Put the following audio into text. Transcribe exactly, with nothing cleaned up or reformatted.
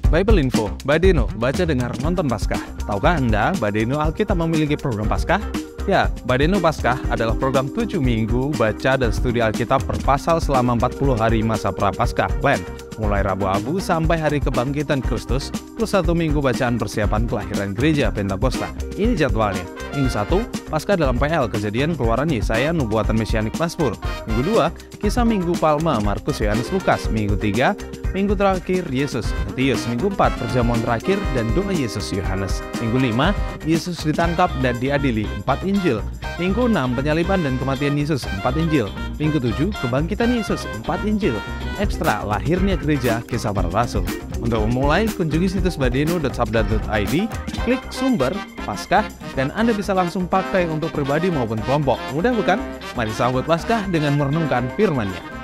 Bible Info, Badeno, baca dengar nonton Paskah. Tahukah Anda, Badeno Alkitab memiliki program Paskah? Ya, Badeno Paskah adalah program tujuh minggu baca dan studi Alkitab per pasal selama empat puluh hari masa Prapaskah, Lent, mulai Rabu Abu sampai hari kebangkitan Kristus, plus satu minggu bacaan persiapan kelahiran gereja Pentakosta. Ini jadwalnya. Minggu satu, Paskah dalam P L, Kejadian, Keluaran, Yesaya, Nubuatan Mesianik, Mazmur. Minggu dua, Kisah Minggu Palma, Markus, Yohanes, Lukas. Minggu tiga, Minggu terakhir, Yesus, Matius. Minggu empat, Perjamuan terakhir dan doa Yesus, Yohanes. Minggu lima, Yesus ditangkap dan diadili, empat Injil. Minggu enam, Penyaliban dan Kematian Yesus, empat Injil. Minggu tujuh, Kebangkitan Yesus, empat Injil. Ekstra, Lahirnya Gereja, Kisah Para Rasul. Untuk memulai, kunjungi situs badeno dot sabda dot i d, klik sumber, Paskah, dan Anda bisa langsung pakai untuk pribadi maupun kelompok. Mudah bukan? Mari sambut Paskah dengan merenungkan firman-Nya.